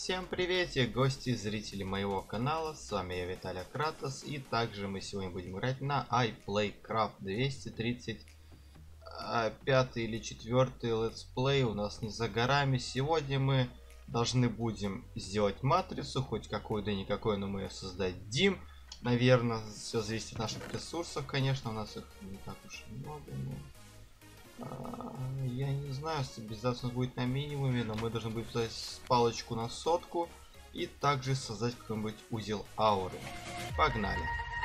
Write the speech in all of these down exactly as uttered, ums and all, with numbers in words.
Всем приветик, гости и зрители моего канала, с вами я, Виталий Кратос, и также мы сегодня будем играть на iPlaycraft двести тридцать пятый или четвёртый летсплей у нас не за горами. Сегодня мы должны будем сделать матрицу, хоть какую да никакой, но мы ее создадим. Наверное, все зависит от наших ресурсов, конечно, у нас их не так уж и много, но... Я не знаю, стабилизация будет на минимуме, но мы должны будем создать палочку на сотку и также создать какой-нибудь узел ауры. Погнали!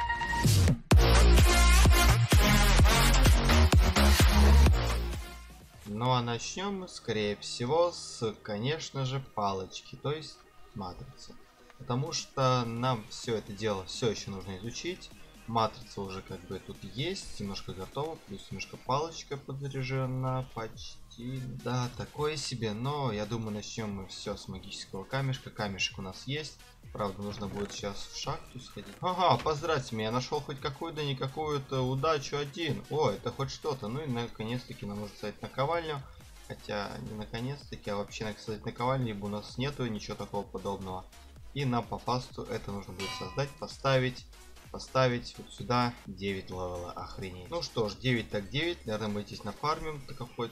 Ну а начнем мы, скорее всего, с, конечно же, палочки, то есть матрицы. Потому что нам все это дело все еще нужно изучить. Матрица уже как бы тут есть, немножко готова, плюс немножко палочка подзаряжена, почти, да, такое себе, но я думаю, начнем мы все с магического камешка. Камешек у нас есть, правда, нужно будет сейчас в шахту сходить. Ага, поздравьте меня, я нашел хоть какую-то никакую-то удачу один. О, это хоть что-то. Ну и наконец-таки нам нужно ставить наковальню, хотя не наконец-таки, а вообще создать наковальню, ибо у нас нету ничего такого подобного. И нам по фасту это нужно будет создать, поставить. Поставить вот сюда девять левела, охренеть. Ну что ж, девять так девять, наверное, мы здесь нафармим. Так хоть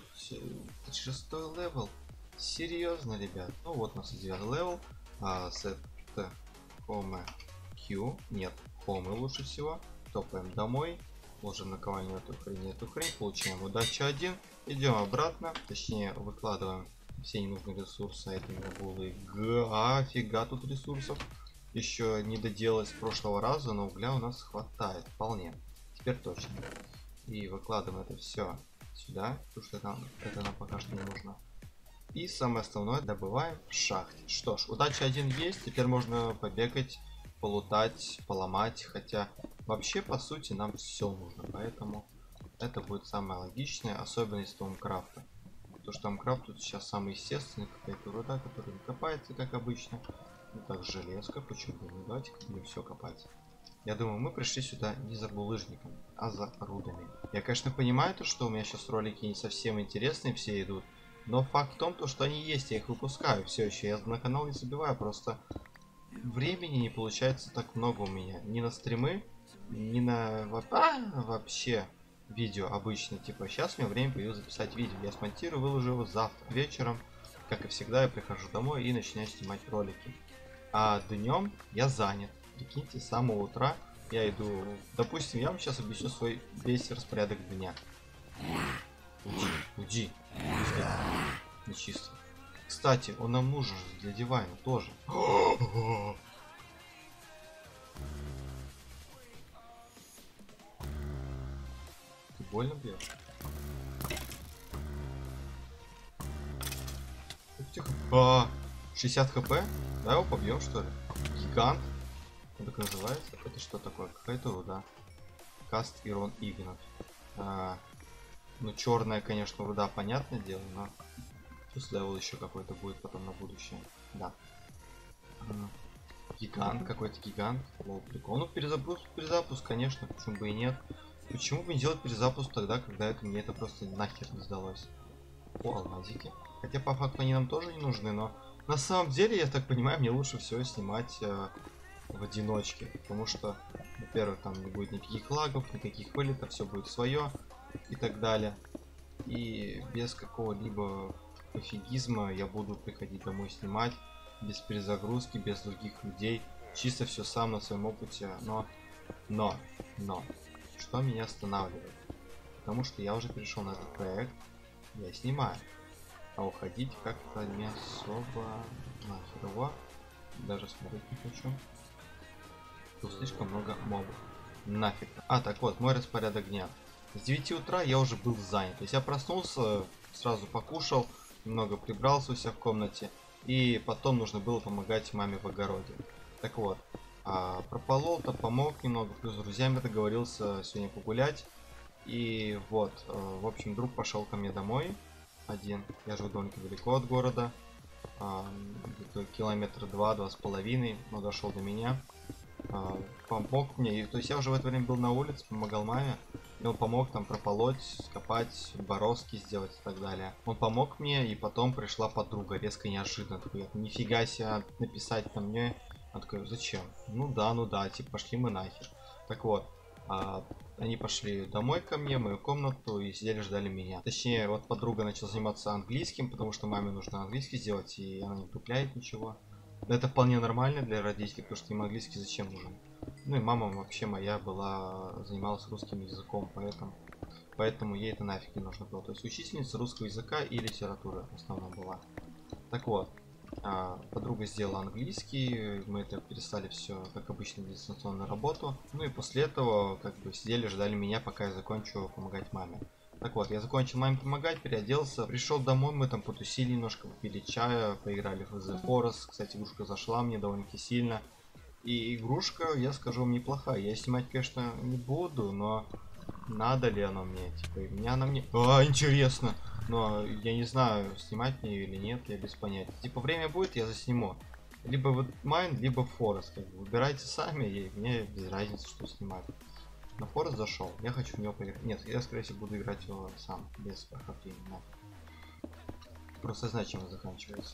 шестой левел. Серьезно, ребят. Ну вот у нас девятый левел. А, set home q. Нет, home лучше всего. Топаем домой. Ложим наковальню эту хрень, эту хрень. Получаем удачу один. Идем обратно. Точнее, выкладываем все ненужные ресурсы. А это не булы. Офига тут ресурсов. Еще не доделать с прошлого раза, но угля у нас хватает вполне. Теперь точно. И выкладываем это все сюда, потому что нам, это нам пока что не нужно. И самое основное добываем в шахте. Что ж, удача один есть, теперь можно побегать, полутать, поломать. Хотя вообще по сути нам все нужно, поэтому это будет самое логичное, особенность Тамкрафта. Потому что Тамкрафт тут сейчас самый естественный, какая-то руда, которая не копается, как обычно. Ну так, железка, почему бы не, давайте будем все копать. Я думаю, мы пришли сюда не за булыжником, а за рудами. Я, конечно, понимаю то, что у меня сейчас ролики не совсем интересные все идут, но факт в том, то, что они есть, я их выпускаю все еще. Я на канал не забиваю, просто времени не получается так много у меня. Ни на стримы, ни на а, вообще видео обычно. Типа сейчас у меня время появилось записать видео. Я смонтирую, выложу его завтра вечером. Как и всегда, я прихожу домой и начинаю снимать ролики. А днем я занят. Прикиньте, с самого утра я иду. Допустим, я вам сейчас объясню свой весь распорядок дня. Уйди, уйди. Нечисто. Кстати, он нам нужен для дивана тоже. Ты больно бьешь? Тихо. А, шестьдесят хп? Да, его побьем, что ли? Гигант? Он так называется? Это что такое? Какая-то руда. Каст Ирон Игнат. А, ну, черная, конечно, руда, понятное дело, но плюс левел еще какой-то будет потом на будущее. Да. А, гигант, какой-то гигант. Лол, прикол. Ну, перезапуск, перезапуск, конечно, почему бы и нет. Почему бы не делать перезапуск тогда, когда это мне это просто нахер не сдалось? О, алмазики. Хотя по факту они нам тоже не нужны, но на самом деле, я так понимаю, мне лучше всего снимать э, в одиночке. Потому что, во-первых, там не будет никаких лагов, никаких вылетов, все будет свое и так далее. И без какого-либо пофигизма я буду приходить домой снимать, без перезагрузки, без других людей. Чисто все сам на своем опыте. Но, но, но, что меня останавливает? Потому что я уже перешел на этот проект, я снимаю. А уходить как-то не особо нахерово. Даже смотреть не хочу. Тут слишком много мобов. Нафиг. А, так вот, мой распорядок дня. С девяти утра я уже был занят. То есть я проснулся, сразу покушал, немного прибрался у себя в комнате. И потом нужно было помогать маме в огороде. Так вот, а, прополол-то, помог немного. Плюс с друзьями договорился сегодня погулять. И вот, в общем, друг пошел ко мне домой. Один. Я живу довольно далеко от города. А, где-то километра два, два с половиной. Но дошел до меня. А, помог мне. И, то есть я уже в это время был на улице, помогал маме. И он помог там прополоть, скопать, бороздки сделать и так далее. Он помог мне, и потом пришла подруга, резко неожиданно. Такой, нифига себе, написать на мне. Она такая, зачем? Ну да, ну да, типа, пошли мы нахер. Так вот, а, они пошли домой ко мне, в мою комнату, и сидели, ждали меня. Точнее, вот подруга начала заниматься английским, потому что маме нужно английский сделать, и она не тупляет ничего. Но это вполне нормально для родителей, потому что им английский зачем нужен. Ну и мама вообще моя была, занималась русским языком, поэтому, поэтому ей это нафиг не нужно было. То есть учительница русского языка и литературы в основном была. Так вот, подруга сделала английский, мы это перестали все, как обычно, дистанционную работу. Ну и после этого, как бы, сидели, ждали меня, пока я закончу помогать маме. Так вот, я закончил маме помогать, переоделся, пришел домой, мы там потусили немножко, попили чая, поиграли в The Forest. Кстати, игрушка зашла мне довольно-таки сильно. И игрушка, я скажу вам, неплохая. Я снимать, конечно, не буду, но надо ли оно мне? Типа, меня она мне... А, интересно! Но я не знаю, снимать мне или нет, я без понятия. Типа, время будет, я засниму. Либо вот Mine, либо Forest. Как бы, выбирайте сами, и мне без разницы, что снимать. На Forest зашел, я хочу в него поиграть. Нет, я, скорее всего, буду играть его сам, без прохождения. Просто знать, чем он заканчивается.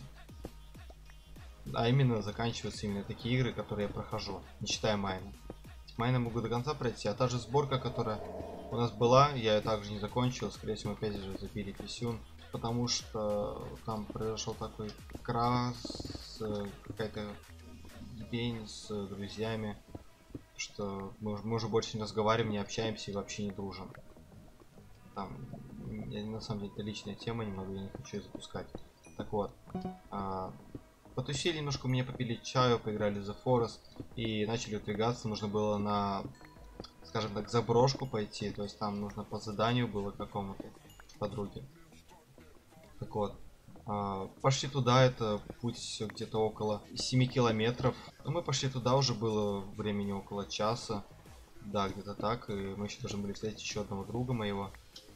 А именно заканчиваются именно такие игры, которые я прохожу, не считая Майна. Майна могу до конца пройти, а та же сборка, которая у нас была, я ее также не закончил. Скорее всего, мы опять же забили писюн, потому что там произошел такой крас, какая-то день с друзьями, что мы, мы уже больше не разговариваем, не общаемся и вообще не дружим. Там, я, на самом деле, это личная тема, не могу, я не хочу ее запускать. Так вот, а, потусили немножко, у меня попили чаю, поиграли за Forest и начали выдвигаться. Нужно было на, скажем так, заброшку пойти, то есть там нужно по заданию было какому-то подруге. Так вот, а, пошли туда, это путь где-то около семи километров. Мы пошли туда, уже было времени около часа, да, где-то так, и мы еще должны были встретить еще одного друга моего.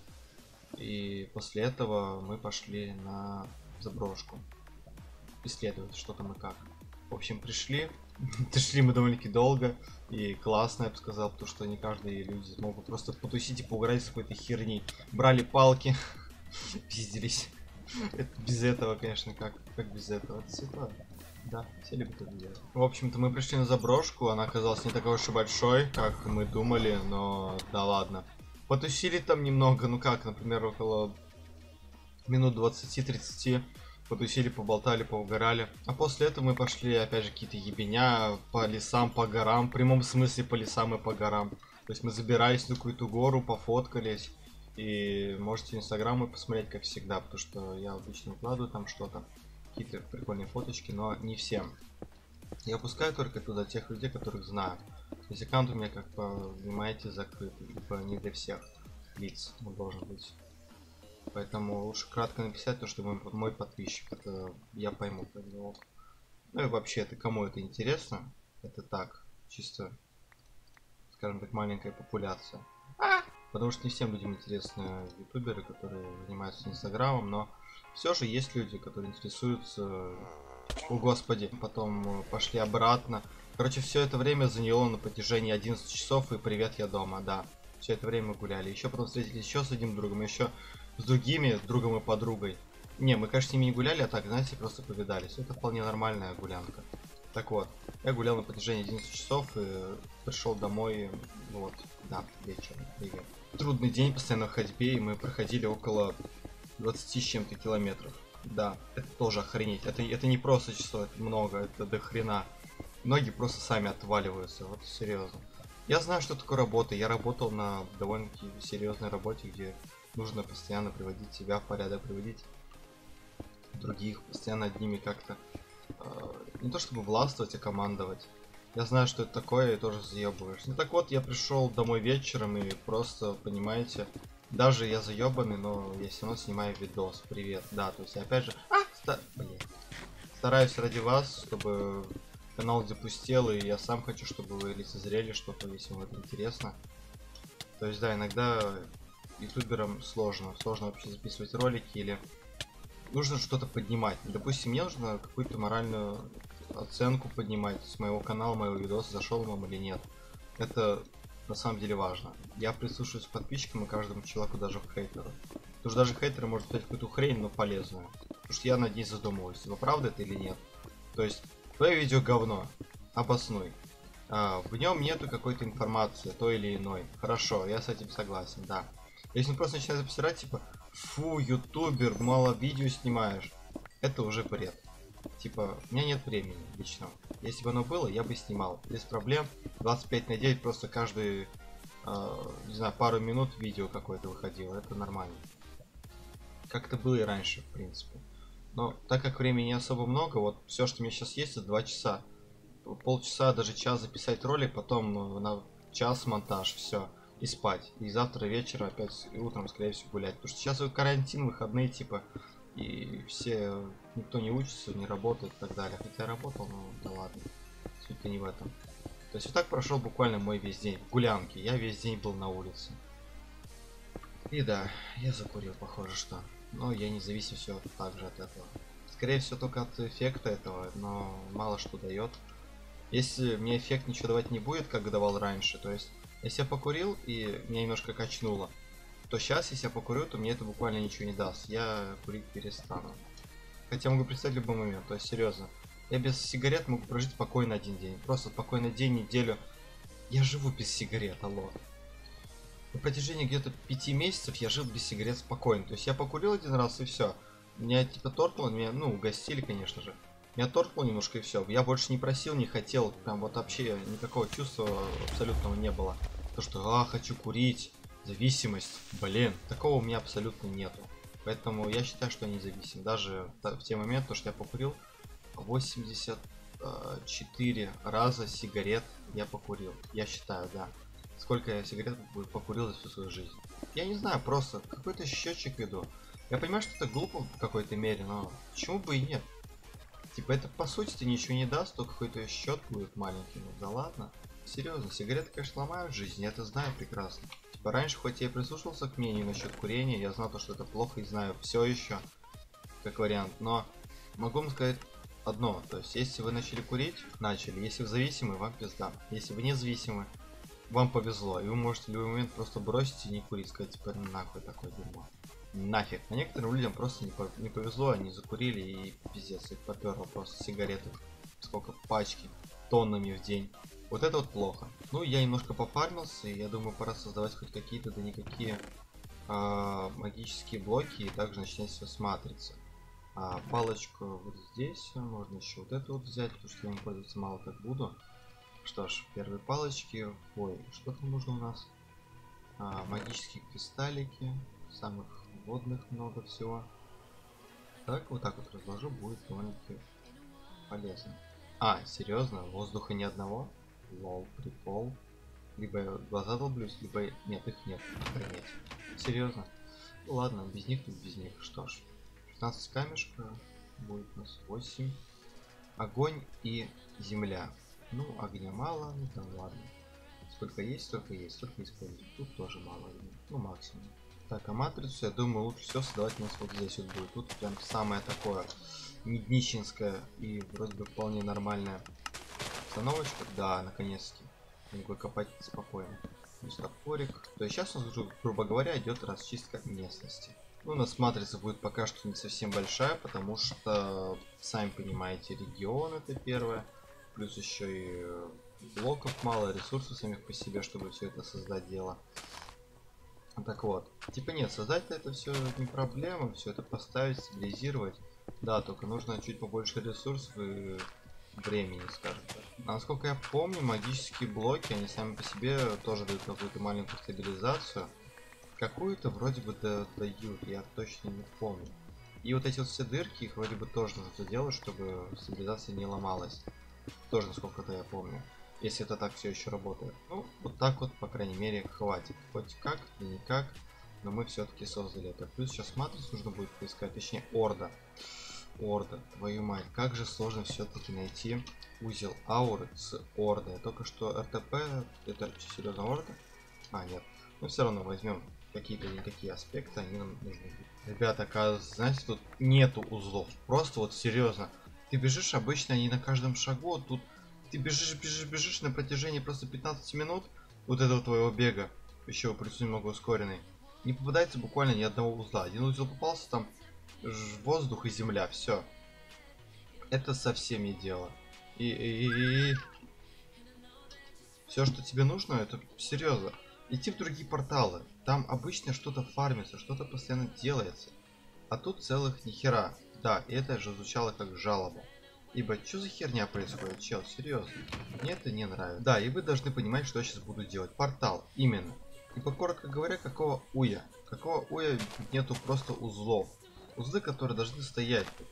И после этого мы пошли на заброшку исследовать, что там и как. В общем, пришли. Пришли мы довольно-таки долго. И классно, я бы сказал, потому что не каждые люди могут просто потусить и поугарать с какой-то херни. Брали палки, пиздились. Без этого, конечно, как, как без этого? Это святое. Да, все любят это делать. В общем-то, мы пришли на заброшку. Она оказалась не такой уж и большой, как мы думали, но да ладно. Потусили там немного, ну как, например, около минут двадцати-тридцати. Потусили, поболтали, поугорали. А после этого мы пошли, опять же, какие-то ебеня по лесам, по горам. В прямом смысле по лесам и по горам. То есть мы забирались на какую-то гору, пофоткались. И можете в инстаграм посмотреть, как всегда, потому что я обычно выкладываю там что-то. Какие-то прикольные фоточки, но не всем. Я пускаю только туда тех людей, которых знаю. То есть аккаунт у меня, как понимаете, закрыт. Типа не для всех лиц он должен быть. Поэтому лучше кратко написать то, что мой, мой подписчик. Это я пойму. Ну и вообще, это кому это интересно? Это так, чисто, скажем так, маленькая популяция. Потому что не всем людям интересны ютуберы, которые занимаются инстаграмом, но все же есть люди, которые интересуются. О господи, потом пошли обратно. Короче, все это время заняло на протяжении одиннадцати часов, и привет, я дома, да. Все это время мы гуляли. Еще потом встретились еще с одним другом, еще с другими, с другом и подругой. Не, мы, конечно, с ними не гуляли, а так, знаете, просто повидались. Это вполне нормальная гулянка. Так вот, я гулял на протяжении одиннадцати часов и пришел домой, вот, да, вечером, привет. Трудный день, постоянно в ходьбе, и мы проходили около двадцати с чем-то километров. Да, это тоже охренеть. Это, это не просто число, это много, это до хрена. Ноги просто сами отваливаются, вот серьезно. Я знаю, что такое работа. Я работал на довольно-таки серьезной работе, где нужно постоянно приводить себя в порядок, приводить других, постоянно над ними как-то э, не то чтобы властвовать, а командовать. Я знаю, что это такое, и тоже заебываешь. Ну так вот, я пришел домой вечером и просто, понимаете, даже я заебанный, но я все равно снимаю видос. Привет, да, то есть я опять же а, ста... стараюсь ради вас, чтобы канал запустил, и я сам хочу, чтобы вы лицезрели что-то, если вам это интересно. То есть да, иногда ютуберам сложно, сложно вообще записывать ролики, или нужно что-то поднимать. Допустим, мне нужно какую-то моральную оценку поднимать с моего канала, моего видоса, зашел вам или нет. Это на самом деле важно. Я прислушиваюсь к подписчикам и каждому человеку, даже в хейтеру. Потому что даже хейтеры может сказать какую-то хрень, но полезную. Потому что я над ней задумываюсь, типа, правда это или нет. То есть, твое видео говно, обоснуй. А, в нем нету какой-то информации, той или иной. Хорошо, я с этим согласен, да. Если он просто начинает обсирать, типа, фу, ютубер, мало видео снимаешь, это уже бред. Типа, у меня нет времени личного. Если бы оно было, я бы снимал. Без проблем. двадцать пять на девять просто каждый, э, не знаю, пару минут видео какое-то выходило. Это нормально. Как это было и раньше, в принципе. Но так как времени не особо много, вот все, что у меня сейчас есть, это два часа. Полчаса, даже час записать ролик, потом на час монтаж, все. И спать. И завтра вечером опять и утром, скорее всего, гулять. Потому что сейчас карантин, выходные, типа, и все, никто не учится, не работает и так далее. Хотя работал, ну да ладно. Суть-то не в этом. То есть вот так прошел буквально мой весь день. Гулянки. Я весь день был на улице. И да, я закурил, похоже, что. Но я не зависим все так же от этого. Скорее всего, только от эффекта этого, но мало что дает. Если мне эффект ничего давать не будет, как давал раньше, то есть, если я покурил и меня немножко качнуло, то сейчас, если я покурю, то мне это буквально ничего не даст. Я курить перестану. Хотя могу представить любой момент, то есть, серьезно. Я без сигарет могу прожить спокойно один день. Просто спокойно день, неделю. Я живу без сигарет, алло. На протяжении где-то пяти месяцев я жил без сигарет спокойно. То есть я покурил один раз и все. Меня типа торкнуло, меня, ну, угостили, конечно же. Меня торкнуло немножко и все. Я больше не просил, не хотел. Прям вот вообще никакого чувства абсолютного не было. То, что, а, хочу курить, зависимость. Блин, такого у меня абсолютно нету. Поэтому я считаю, что я независим. Даже в те моменты, то, что я покурил, восемьдесят четыре раза сигарет я покурил. Я считаю, да. Сколько я сигарет покурил за всю свою жизнь. Я не знаю, просто какой-то счетчик веду. Я понимаю, что это глупо в какой-то мере, но почему бы и нет? Типа это по сути ты ничего не даст, то какой-то счет будет маленький. Ну да ладно. Серьезно, сигареты, конечно, ломают жизнь, я это знаю прекрасно. Типа раньше, хоть я и прислушался к мнению насчет курения, я знал то, что это плохо и знаю все еще, как вариант, но могу вам сказать одно, то есть если вы начали курить, начали, если вы зависимы, вам пизда. Если вы независимы, вам повезло, и вы можете в любой момент просто бросить и не курить, сказать, типа, нахуй такое дерьмо. Нафиг. А некоторым людям просто не, не повезло, они закурили и пиздец, их поперло просто сигареты. Сколько пачки, тоннами в день. Вот это вот плохо. Ну, я немножко пофармился, и я думаю, пора создавать хоть какие-то, да никакие а, магические блоки, и также начинать все с матрицы. А, палочку вот здесь, можно еще вот эту вот взять, потому что я им пользоваться мало так буду. Что ж, первые палочки. Ой, что там нужно у нас? А, магические кристаллики, самых водных много всего. Так, вот так вот разложу, будет довольно-таки полезно. А, серьезно, воздуха ни одного? Лол, прикол. Либо я глаза долблюсь, либо нет, их нет. Охренеть. Серьезно. Ну, ладно, без них тут без них. Что ж, шестнадцать камешка, будет у нас восемь. Огонь и земля. Ну, огня мало, ну там ладно. Сколько есть, столько есть, столько используем. Тут тоже мало, ну максимум. Так, а матрицу, я думаю, лучше все создавать у нас вот здесь вот будет. Тут прям самое такое неднищенское и вроде бы вполне нормальная установочка. Да, наконец-таки. Могу копать спокойно. Плюс топорик. То есть сейчас у нас, грубо говоря, идет расчистка местности. Ну, у нас матрица будет пока что не совсем большая, потому что, сами понимаете, регион это первое. Плюс еще и блоков мало, ресурсов самих по себе, чтобы все это создать дело. Так вот, типа нет, создать это все не проблема, все это поставить, стабилизировать. Да, только нужно чуть побольше ресурсов и времени, скажем так. А насколько я помню, магические блоки, они сами по себе тоже дают какую-то маленькую стабилизацию. Какую-то вроде бы дают, я точно не помню. И вот эти вот все дырки, их вроде бы тоже нужно делать, чтобы стабилизация не ломалась. Тоже, насколько-то я помню. Если это так все еще работает. Ну, вот так вот, по крайней мере, хватит. Хоть как, и никак. Но мы все-таки создали это. Плюс сейчас матрицу нужно будет поискать. Точнее, орда. Орда. Твою мать. Как же сложно все-таки найти узел ауры с ордой. Только что РТП. Это серьезно орда? А, нет. Но все равно возьмем какие-то не такие аспекты. Они нам нужны. Ребята, оказывается, знаете, тут нету узлов. Просто вот серьезно. Ты бежишь, обычно они на каждом шагу. Тут ты бежишь, бежишь, бежишь на протяжении просто пятнадцати минут. вот этого твоего бега, еще плюс немного ускоренный, не попадается буквально ни одного узла. Один узел попался, там воздух и земля, все. Это совсем не дело. И, и, и, и... все, что тебе нужно, это серьезно. Идти в другие порталы. Там обычно что-то фармится, что-то постоянно делается. А тут целых нихера. Да, и это же звучало как жалоба. Ибо что за херня происходит, чел, серьезно. Мне это не нравится. Да, и вы должны понимать, что я сейчас буду делать. Портал, именно. И коротко говоря, какого уя? Какого уя нету просто узлов? Узлы, которые должны стоять тут.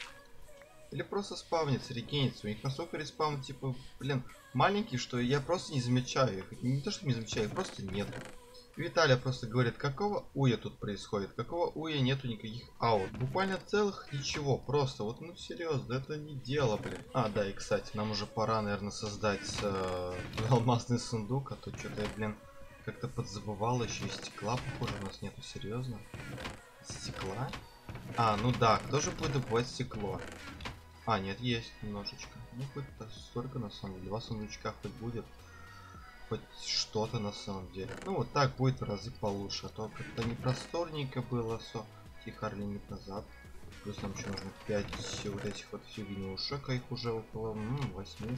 Или просто спавниться, регениться. У них настолько респаун, типа, блин, маленький, что я просто не замечаю их. Не то, что не замечаю, их просто нет. Виталия просто говорит, какого уя тут происходит? Какого уя нету никаких аут? Буквально целых ничего, просто. Вот, ну серьезно, это не дело, блин. А, да, и кстати, нам уже пора, наверное, создать э, алмазный сундук, а то что-то я, блин, как-то подзабывал, еще и стекла, похоже, у нас нету, серьезно. Стекла? А, ну да, кто же будет добывать стекло? А, нет, есть немножечко. Ну, хоть столько, на самом деле. Два сундучка хоть будет. Хоть что-то на самом деле. Ну, вот так будет в разы получше. А то как-то непросторненько было. Со... Тихо, лимит назад. Плюс нам еще нужно пять вот этих вот фигнюшек. А их уже около восьми.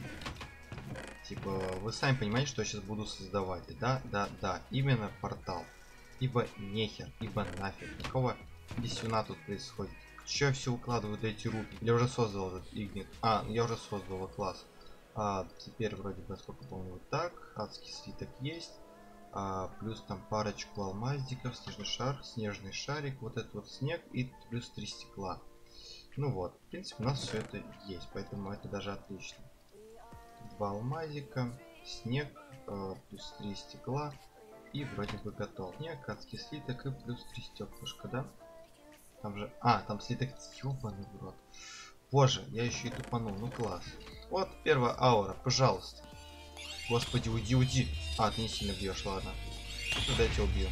Типа, вы сами понимаете, что я сейчас буду создавать. Да, да, да. Именно портал. Ибо нехер, ибо нафиг. Какого писюна тут происходит? Че я все укладываю до эти руки? Я уже создал этот игнит. А, я уже создал вот класс. А, теперь вроде бы, сколько помню, вот так. Адский слиток есть. А, плюс там парочку алмазиков, снежный шар, снежный шарик, вот этот вот снег и плюс три стекла. Ну вот, в принципе, у нас все это есть, поэтому это даже отлично. Два алмазика, снег, э, плюс три стекла и вроде бы готов. Снег, адский слиток и плюс три стеклышка, да? Там же... А, там слиток... Ёбаный в рот. Боже, я еще и тупанул. Ну класс. Вот первая аура, пожалуйста. Господи, уйди, уйди. А, ты не сильно бьешь, ладно. Ну, дайте убью.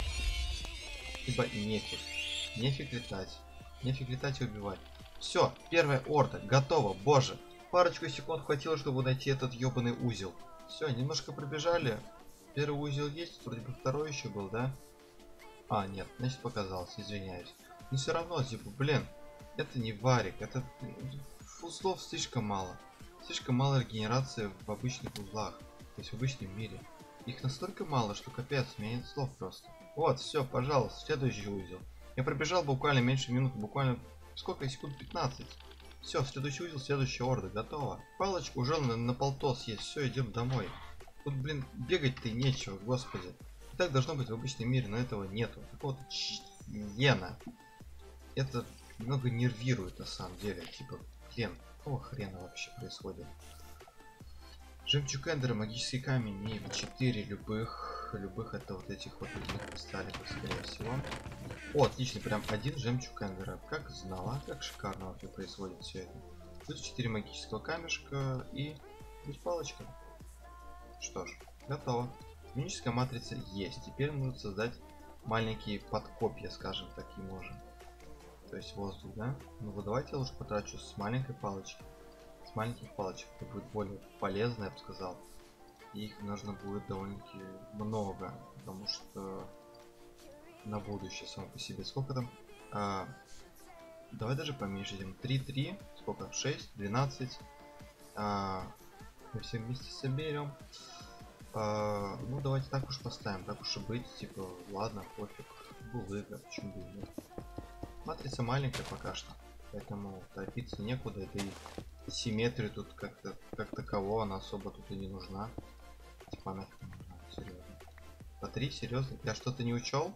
Ибо нефиг. Нефиг летать. Нефиг летать и убивать. Все, первая орда, готова. Боже. Парочку секунд хватило, чтобы найти этот ёбаный узел. Все, немножко пробежали. Первый узел есть, вроде бы второй еще был, да? А, нет, значит показался, извиняюсь. Но все равно, типа, блин, это не варик, это узлов слишком мало. Слишком мало регенерации в обычных узлах, то есть в обычном мире. Их настолько мало, что капец, у меня нет слов просто. Вот, все, пожалуйста, следующий узел. Я пробежал буквально меньше минуты, буквально сколько, секунд пятнадцать. Все, следующий узел, следующая орда, готова. Палочку уже на, на полтос есть, все, идем домой. Тут, блин, бегать-то и нечего, господи. И так должно быть в обычном мире, но этого нету. Какого-то чена. Это немного нервирует на самом деле. Типа, блин, какого хрена вообще происходит? Жемчуг Эндера, магический камень и четыре любых, любых это вот этих вот кристалликов, скорее всего. О, отлично, прям один жемчуг Эндера. Как знала, как шикарно вообще происходит все это. Плюс четыре магического камешка и плюс палочка. Что ж, готово. Магическая матрица есть. Теперь нужно создать маленькие подкопья, скажем так, и можем. То есть воздух, да? Ну вот давайте я лучше потрачу с маленькой палочки. С маленьких палочек. Это будет более полезно, я бы сказал. И их нужно будет довольно-таки много. Потому что на будущее само по себе. Сколько там? А, давай даже поменьше. три, три. Сколько? шесть, двенадцать. А, мы все вместе соберем. А, ну давайте так уж поставим. Так уж и быть. Типа, ладно, пофиг. Булыга, почему бы нет. Матрица маленькая пока что, поэтому торопиться некуда, да и симметрия тут как-то как такового она особо тут и не нужна. Типа она как нужна, серьезно. По три, серьезно? Я что-то не учел?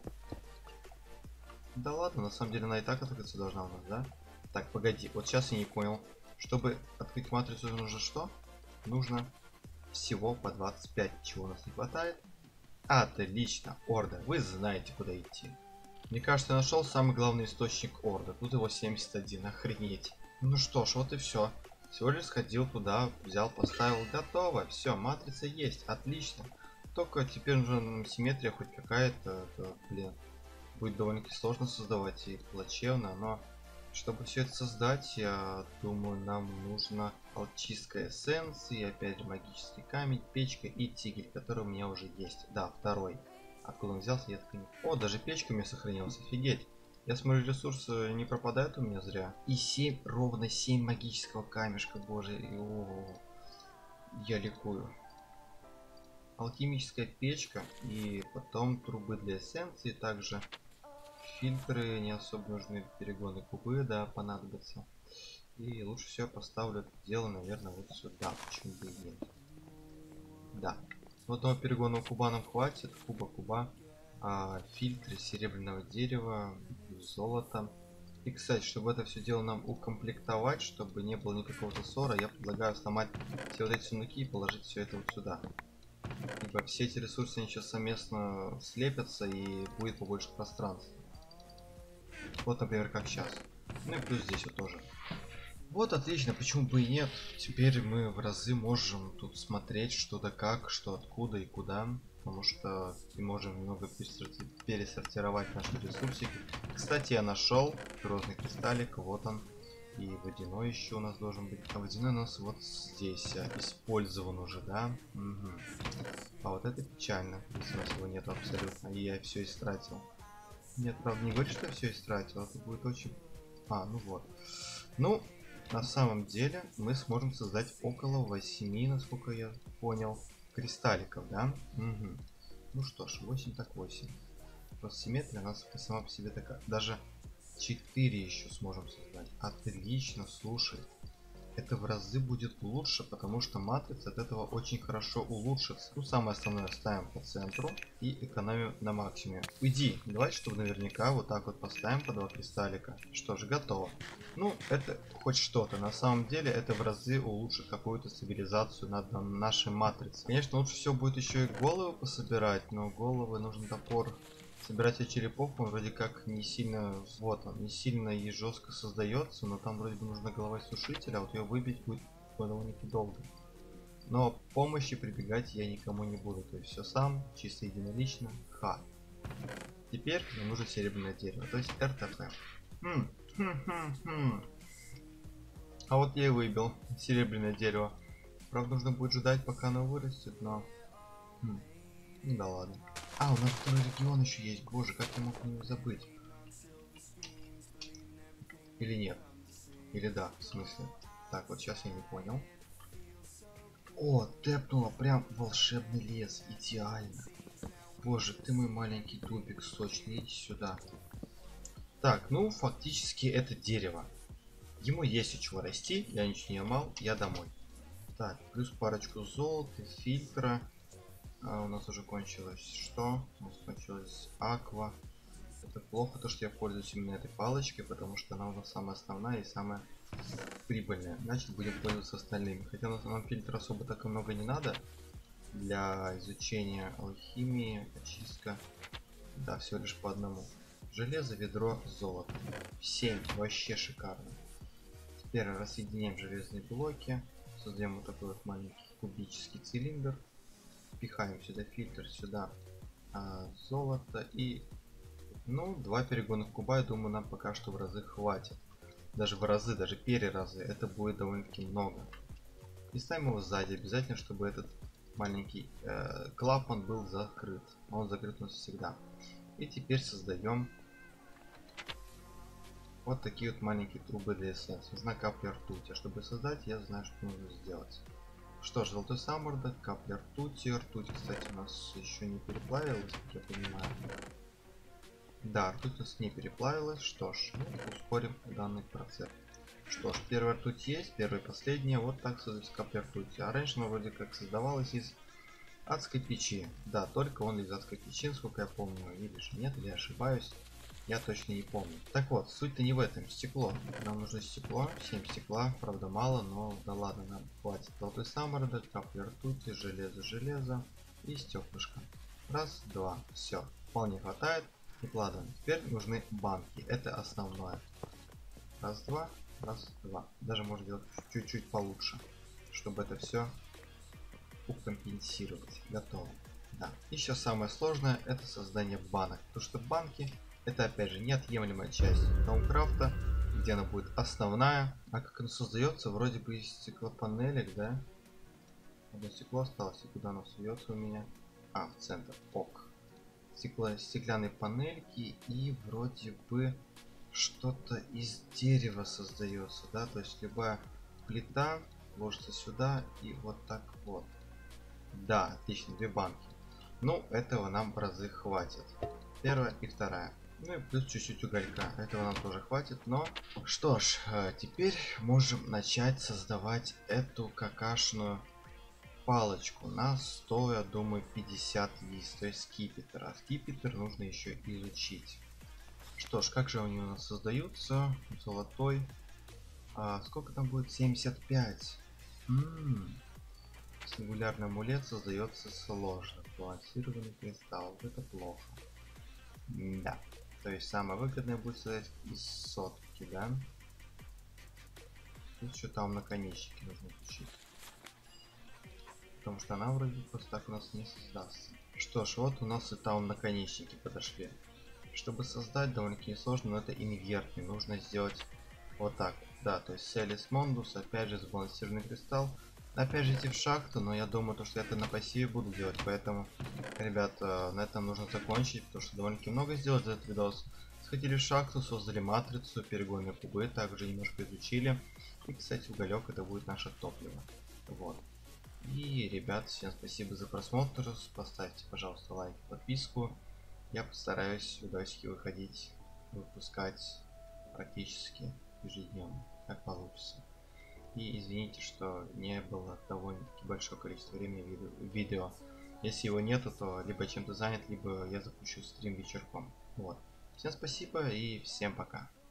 Да ладно, на самом деле она и так открыться должна у нас, да? Так, погоди, вот сейчас я не понял. Чтобы открыть матрицу нужно что? Нужно всего по двадцать пять, чего у нас не хватает. Отлично, орда, вы знаете, куда идти. Мне кажется, я нашел самый главный источник орда. Тут его семьдесят один, охренеть. Ну что ж, вот и все. Всего лишь сходил туда, взял, поставил, готово. Все, матрица есть, отлично. Только теперь нужна симметрия хоть какая-то, блин. Будет довольно-таки сложно создавать и плачевно, но чтобы все это создать, я думаю, нам нужно Очистка эссенции, опять же магический камень, печка и тигель, который у меня уже есть. Да, второй. Откуда он взялся, я так и не... О, даже печка у меня сохранилась, офигеть. Я смотрю, ресурсы не пропадают у меня зря. И семь, ровно семь магического камешка, боже. И, о, я ликую. Алхимическая печка и потом трубы для эссенции, также фильтры не особо нужны, перегоны кубы, да, понадобятся. И лучше всего поставлю это дело, наверное, вот сюда, почему бы и нет. Да, вот одного перегонного куба нам хватит, куба куба, а, фильтры серебряного дерева, золота. И, кстати, чтобы это все дело нам укомплектовать, чтобы не было никакого засора, я предлагаю сломать все вот эти сундуки и положить все это вот сюда. Ибо все эти ресурсы они сейчас совместно слепятся и будет побольше пространства. Вот, например, как сейчас. Ну и плюс здесь вот тоже. Вот отлично, почему бы и нет. Теперь мы в разы можем тут смотреть что да как, что откуда и куда. Потому что мы можем немного пересорти... пересортировать наши ресурсики. Кстати, я нашел грозный кристаллик, вот он. И водяной еще у нас должен быть. А водяной у нас вот здесь а, использован уже, да? Угу. А вот это печально, если у нас его нет абсолютно. И я все истратил. Нет, правда, не говорит, что я все истратил. Это будет очень... А, ну вот. Ну, на самом деле, мы сможем создать около восьми, насколько я понял, кристалликов, да? Угу. Ну что ж, восемь так восемь. Просто симметрия у нас сама по себе такая. Даже четыре еще сможем создать. Отлично, слушай. Это в разы будет лучше, потому что матрица от этого очень хорошо улучшится. Ну, самое основное ставим по центру и экономим на максимуме. Уйди, давайте, чтобы наверняка вот так вот поставим по два кристаллика. Что ж, готово. Ну, это хоть что-то. На самом деле, это в разы улучшит какую-то стабилизацию над нашей матрицей. Конечно, лучше всего будет еще и головы пособирать, но головы нужен топор. Собиратель черепов, он вроде как не сильно, вот он, не сильно и жестко создается, но там вроде бы нужна голова сушителя, а вот ее выбить будет довольно-таки долго. Но помощи прибегать я никому не буду, то есть все сам, чисто единолично, ха. Теперь мне нужно серебряное дерево, то есть эр тэ пэ. Хм, хм, хм, хм. А вот я и выбил серебряное дерево. Правда, нужно будет ждать, пока оно вырастет, но... Хм. Ну да ладно. А, у нас второй регион еще есть. Боже, как я мог о нем забыть? Или нет? Или да, в смысле? Так, вот сейчас я не понял. О, тэпнула прям волшебный лес. Идеально. Боже, ты мой маленький тупик сочный. Иди сюда. Так, ну, фактически это дерево. Ему есть у чего расти. Я ничего не ломал. Я домой. Так, плюс парочку золота, фильтра. А у нас уже кончилось что? У нас кончилось аква. Это плохо, то что я пользуюсь именно этой палочкой, потому что она у нас самая основная и самая прибыльная. Значит, будем пользоваться остальными. Хотя нам, нам фильтр особо так и много не надо для изучения алхимии, очистка. Да, всего лишь по одному. Железо, ведро, золото. семь. Вообще шикарно. Теперь рассоединяем железные блоки. Создаем вот такой вот маленький кубический цилиндр. Пихаем сюда фильтр, сюда а, золото и, ну, два перегонных куба, я думаю, нам пока что в разы хватит. Даже в разы, даже переразы, это будет довольно-таки много. И ставим его сзади, обязательно, чтобы этот маленький э, клапан был закрыт. Он закрыт у нас всегда. И теперь создаем вот такие вот маленькие трубы для эссенции. Нужна капля ртути. А чтобы создать, я знаю, что нужно сделать. Что ж, золотой самородок, капля ртути. Ртуть, кстати, у нас еще не переплавилась, как я понимаю. Да, ртуть у нас не переплавилась. Что ж, ну, ускорим данный процесс. Что ж, первая ртуть есть, первая и последняя. Вот так создается капля ртути. А раньше она вроде как создавалась из адской печи. Да, только он из адской печи, сколько я помню. Или же нет, или я ошибаюсь. Я точно не помню. Так вот, суть-то не в этом. Стекло. Нам нужно стекло. семь стекла. Правда, мало, но да ладно, нам хватит. Золотой самородок, капля ртути, железо, железо и стеклышко. Раз, два. Все. Вполне хватает. Выкладываем. Теперь нужны банки. Это основное. Раз, два. Раз, два. Даже можно делать чуть-чуть получше, чтобы это все укомпенсировать. Готово. Да. Еще самое сложное — это создание банок. Потому что банки — это, опять же, неотъемлемая часть Даункрафта. где она будет основная. А как она создается, вроде бы из стеклопанелек, да? Одно стекло осталось, и куда оно суется у меня? А, в центр. Ок. Стекло, стеклянные панельки, и вроде бы что-то из дерева создается, да? То есть любая плита ложится сюда, и вот так вот. Да, отлично, две банки. Ну, этого нам в разы хватит. Первая и вторая. Ну и плюс чуть-чуть уголька. Этого нам тоже хватит. Но что ж, теперь можем начать создавать эту какашную палочку на сто, я думаю, пятьдесят яиц. То есть скипетр. А скипетр нужно еще изучить. Что ж, как же они у нас создаются? Золотой. А сколько там будет? семьдесят пять. М-м-м. Сингулярный амулет создается сложно. Балансированный кристалл. Это плохо. Да. То есть самое выгодное будет создать из сотки, да? Тут что там наконечники нужно включить. Потому что она вроде просто так у нас не создастся. Что ж, вот у нас и там наконечники подошли. Чтобы создать довольно-таки несложно, но это инвертный. Нужно сделать вот так. Да, то есть Селис Мондус, опять же сбалансированный кристалл. Опять же идти в шахту, но я думаю, то, что я это на пассиве буду делать, поэтому, ребята, на этом нужно закончить, потому что довольно-таки много сделать за этот видос. Сходили в шахту, создали матрицу, перегонные кубы, также немножко изучили. И, кстати, уголек это будет наше топливо. Вот. И, ребят, всем спасибо за просмотр, поставьте, пожалуйста, лайк, подписку. Я постараюсь видосики выходить, выпускать практически ежедневно, как получится. И извините, что не было довольно-таки большое количество времени в видео. Если его нету, то либо чем-то занят, либо я запущу стрим вечерком. Вот. Всем спасибо и всем пока.